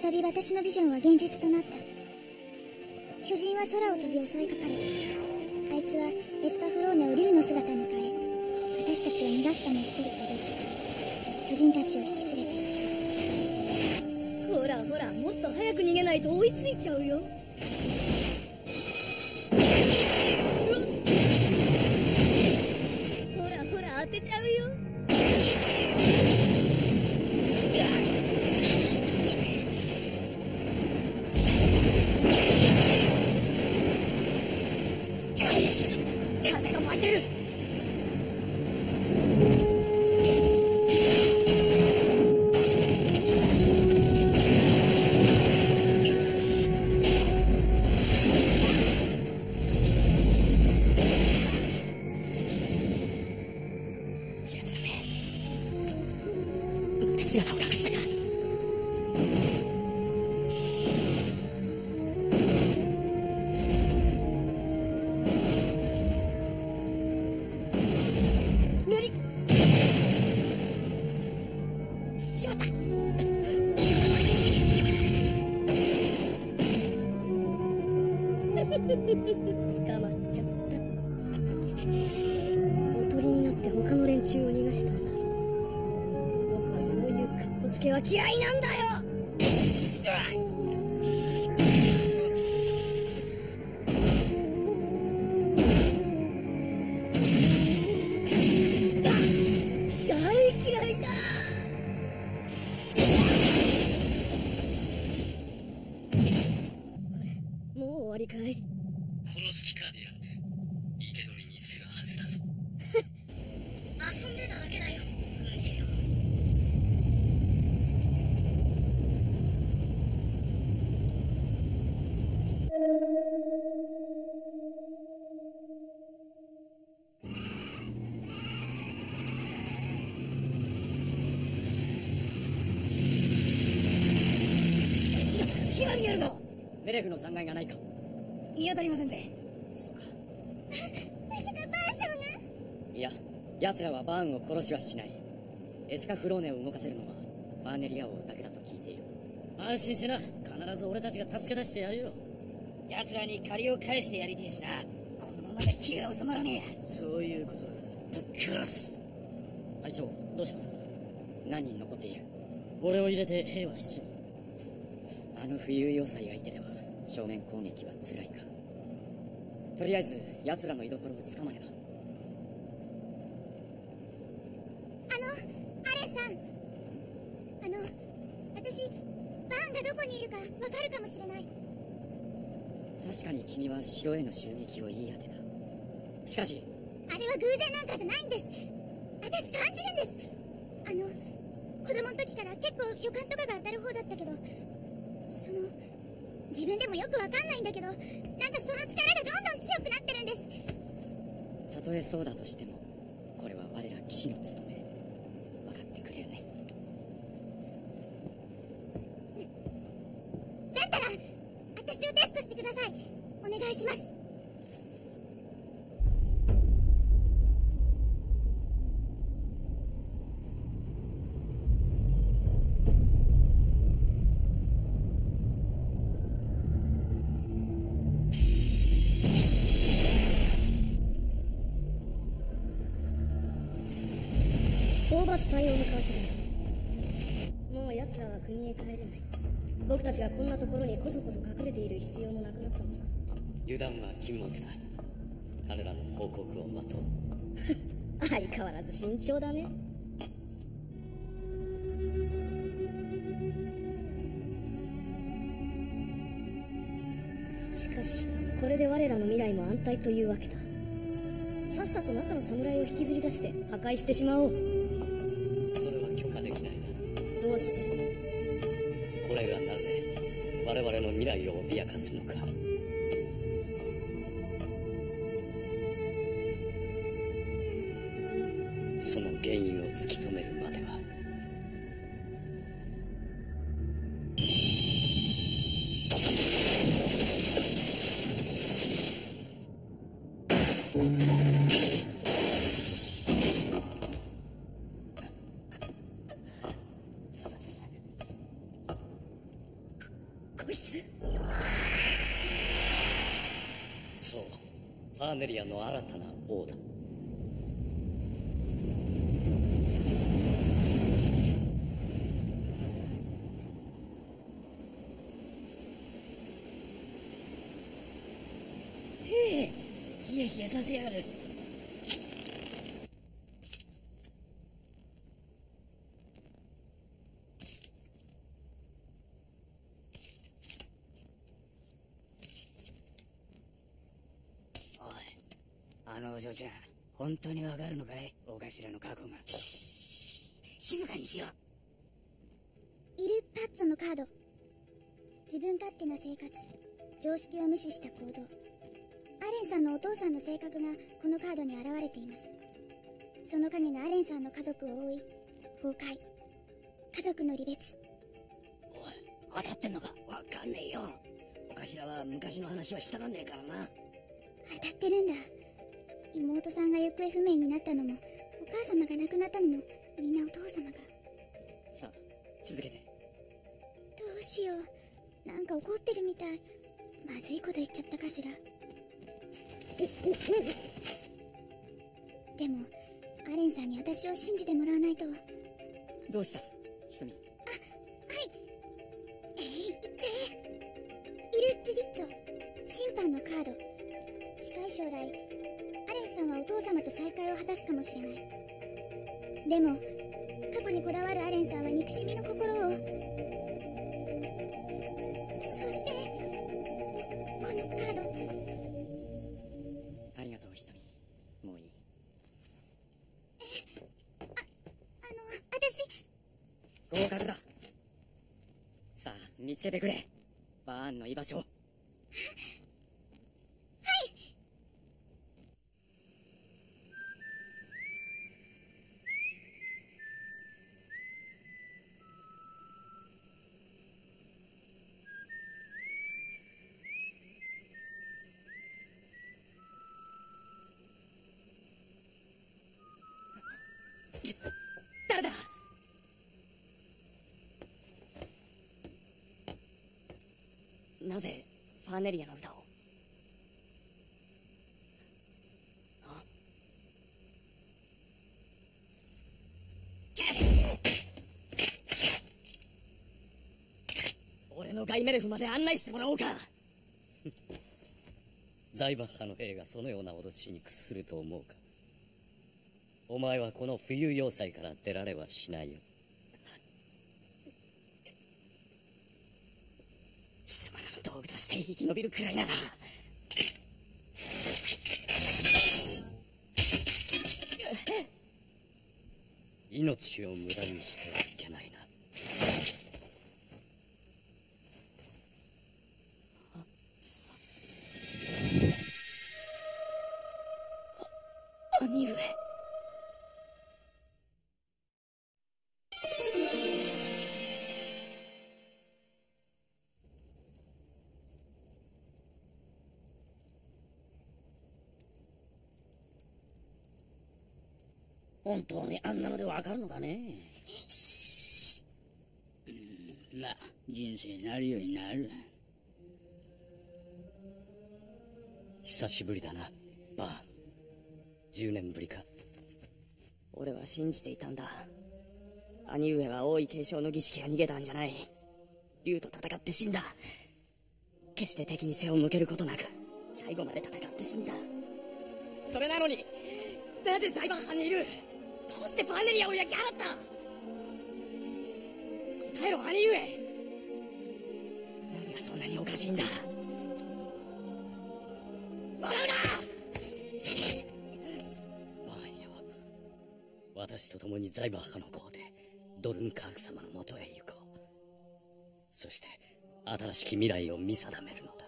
再び私のビジョンは現実となった。巨人は空を飛び襲いかかる。あいつはエスカフローネを竜の姿に変え、私たちを逃がすため一人飛び、巨人たちを引き連れて。 ほらほら、もっと早く逃げないと追いついちゃうよ。ほらほら、当てちゃうよ。 風が巻いてる。姿を隠したか。何？しまった。 捕まっちゃった。おとりになって他の連中を逃がしたんだろう。僕はそういうカッコつけは嫌いなんだよ。大嫌いだ。あれ、もう終わりかい。 殺す気かディランテ。生け捕りにするはずだぞ。 遊んでただけだよ、軍師よ。 今見えるぞ。 メレフの残骸がないか。 見当たりませんぜ。 そうか。 まさかバーサーが。 いや、奴らはバーンを殺しはしない。エスカフローネを動かせるのはファーネリア王だけだと聞いている。 安心しな。必ず俺たちが助け出してやるよ。 奴らに借りを返してやりてえしな。 このままで気が収まらねえ。 そういうことだ。 ぶっ殺す。 隊長、どうしますか？ 何人残っている？ 俺を入れて兵は7人。 あの浮遊要塞相手では正面攻撃は辛いか。とりあえず奴らの居所をつかまねば。 アレンさん。私、バーンがどこにいるかわかるかもしれない。 確かに君は城への襲撃を言い当てた。しかしあれは偶然なんかじゃないんです。私感じるんです。子供の時から結構予感とかが当たる方だったけど、自分でもよくわかんないんだけど、なんかその力がどんどん強くなってるんです。 たとえそうだとしても、これは我ら騎士の務め。分かってくれるね。 だったら私をテストしてください。お願いします。 討伐隊を向かわせる。もう奴らは国へ帰れない。僕たちがこんなところにこそこそ隠れている必要もなくなったのさ。 油断は禁物だ。彼らの報告を待とう。 相変わらず慎重だね。しかしこれで我らの未来も安泰というわけだ。さっさと中の侍を引きずり出して破壊してしまおう。 それは許可できないな。 どうして？ これがなぜ我々の未来を脅かすのか。その原因を突き止めるまでは。 ァーネリアの新たな王だ。 ヒヤヒヤさせやがる。おい、あのお嬢ちゃん、本当にわかるのかい、お頭の過去が。静かにしろ。 イル・パッツォのカード。自分勝手な生活、常識を無視した行動。アレンさんのお父さんの性格がこのカードに現れています。その影がアレンさんの家族を覆い、崩壊、家族の離別。 おい、当たってんのか。わかんねえよ。お頭は昔の話はしたがんねえからな。 当たってるんだ。妹さんが行方不明になったのも、お母様が亡くなったのも、みんなお父様が。 さあ続けて。 どうしよう、なんか怒ってるみたい。まずいこと言っちゃったかしら。でもアレンさんに私を信じてもらわないと。 どうしたひとみ。 はい。言っちゃえ。イル・ジュディッツォ、審判のカード。近い将来アレンさんはお父様と再会を果たすかもしれない。でも過去にこだわるアレンさんは憎しみの心を。そしてこのカード。 ありがとうひとみ。もういい。 私。 合格だ。さあ見つけてくれ、バーンの居場所を。 誰だ。なぜファーネリアの歌を。俺のガイメレフまで案内してもらおうか。 ザイバッハの兵がそのような脅しに屈すると思うか。お前はこの浮遊要塞から出られはしないよ。 貴様らの道具として生き延びるくらいなら。 命を無駄にしてはいけないな。 兄上。 本当にあんなのでわかるのかね。まあ人生なるようになる。 久しぶりだなバーン。10年ぶりか。 俺は信じていたんだ。兄上は王位継承の儀式が逃げたんじゃない。竜と戦って死んだ。決して敵に背を向けることなく最後まで戦って死んだ。それなのになぜザイバッハにいる。どうしてファーネリアを焼き払った。答えろ兄上。何がそんなにおかしいんだ。笑うな。 バーンよ、私と共にザイバッハの皇帝ドルンカーク様のもとへ行こう。そして新しき未来を見定めるのだ。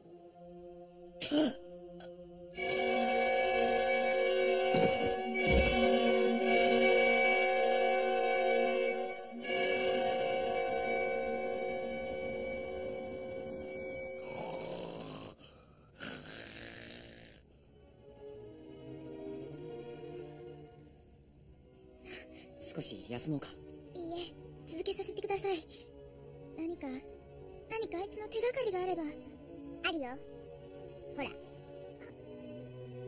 少し休もうか。 いいえ、続けさせてください。何かあいつの手がかりがあれば。あるよ、ほら。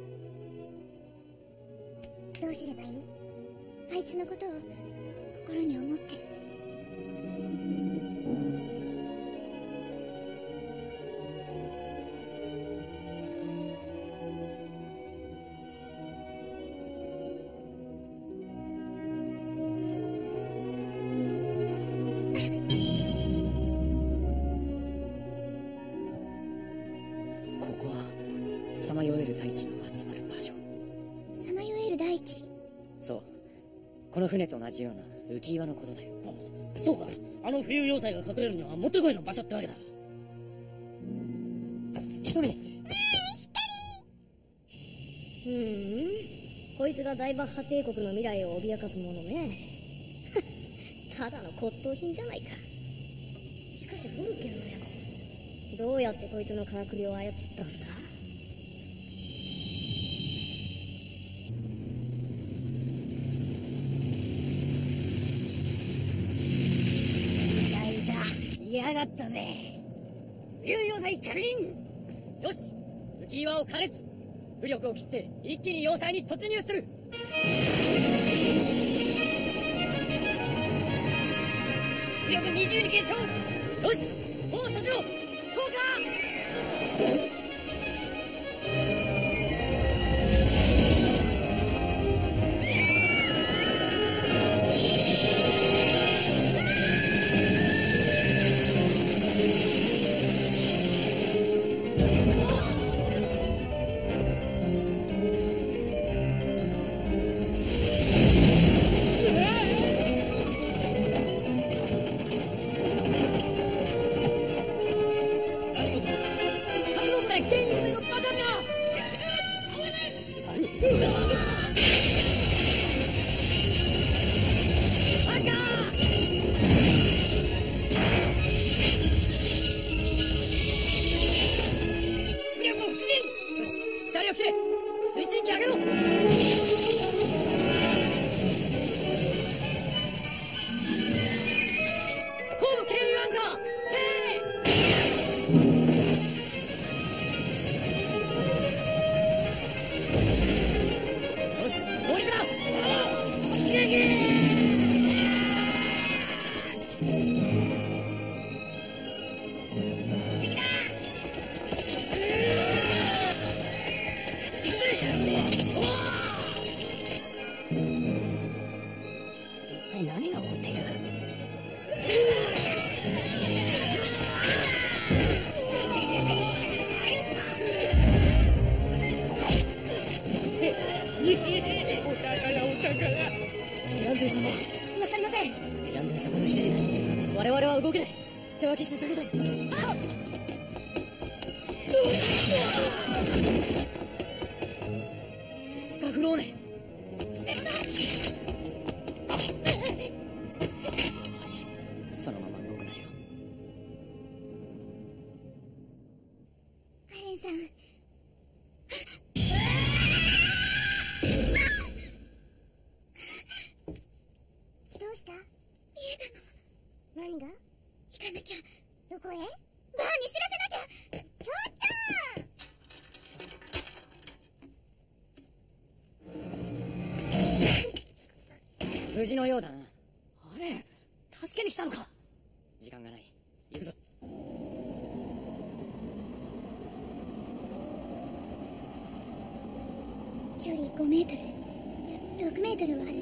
すればいい？あいつのことを心に思って。 ここはさまよえる大地の集まる場所。 さまよえる大地。 そう、この船と同じような浮き岩のことだよ。 そうか、あの浮遊要塞が隠れるにはもってこいの場所ってわけだ。一人。 こいつが財閥派帝国の未来を脅かすものね。ただの骨董品じゃないか。しかしホルケルのやつ、どうやってこいつのからくりを操ったんだ？ やがったぜ。浮遊要塞確認。よし、浮き岩を加熱。浮力を切って一気に要塞に突入する。浮力20に減少。よし、もう閉じろ。効果。無事のようだな。 あれ、助けに来たのか。 時間がない。行くぞ。 距離5メートル、いや6メートルはある。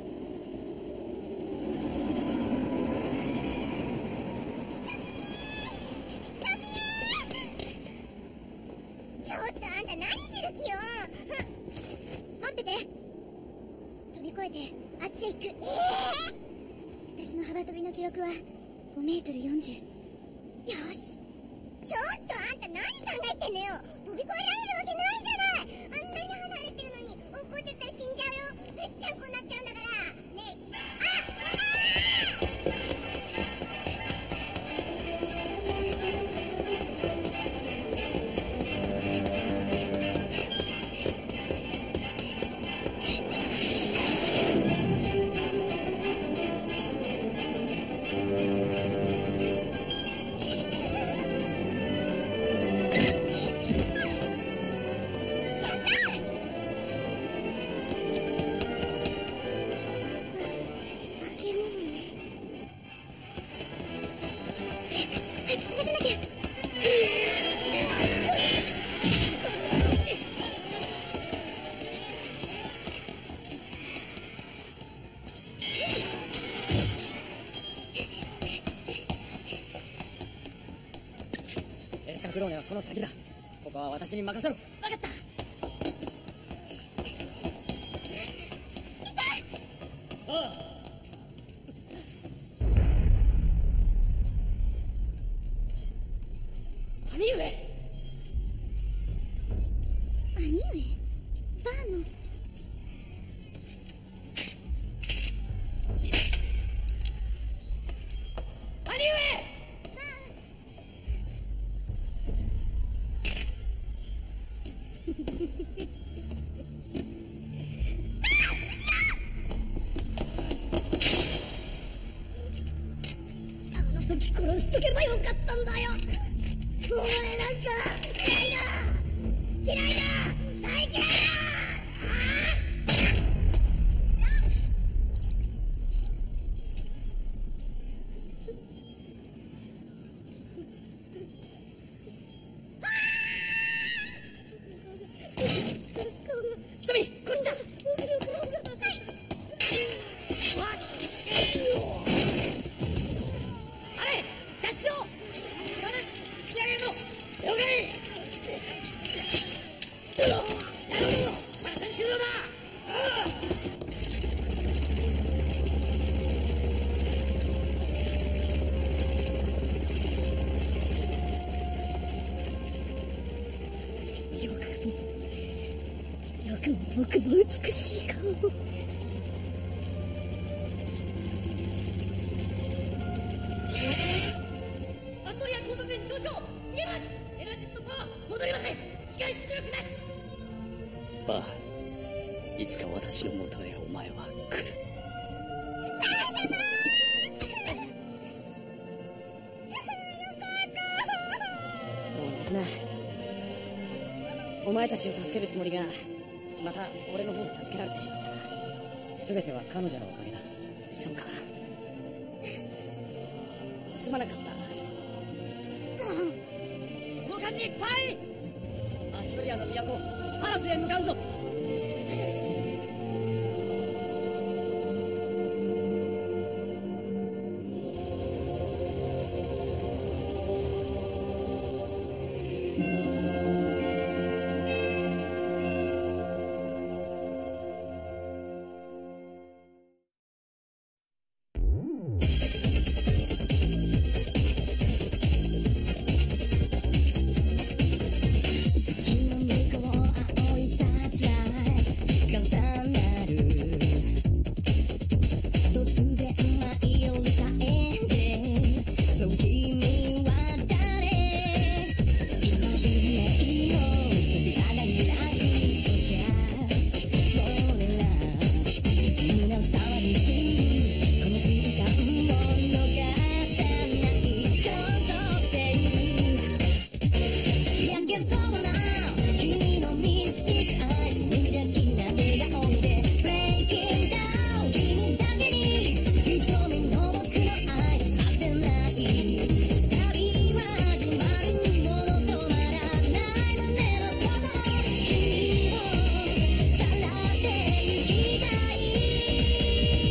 ちょっとあんた何する気よ。 待ってて。飛び越えてあっちへ行く。私の幅跳びの記録は5メートル40。よし。 ちょっとあんた何考えてんのよ。飛び越えられるわけないじゃない。あんなに離れてるのに落っこっちゃったら死んじゃうよ。ぺっちゃんこになっちゃうんだからね。 フローネはこの先だ。ここは私に任せろ。分かった。兄上。 兄上、バーの。 兄上。 あの時殺しとけばよかったんだよ。お前なんか嫌いだ、嫌いだ、大嫌いだ。 瞳、こっちだ。あれ、脱出を。まだ仕上げるぞ。了解。なるほど、作戦終了だ。 よくも僕の美しい顔を。 アストリア交差点上昇。逃げます。エナジストパワー戻りません。光出力なし。 バー、いつか私の元へお前は来る。 もう泣くな。お前たちを助けるつもりがまた俺の方に助けられてしまったな。 全ては彼女のおかげだ。 そうか、すまなかった。 この感じいっぱい。アストリアの都パラスへ向かうぞ。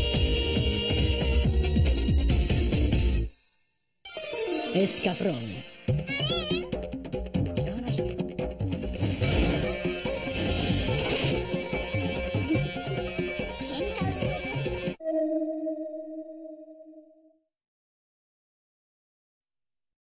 エスカフロン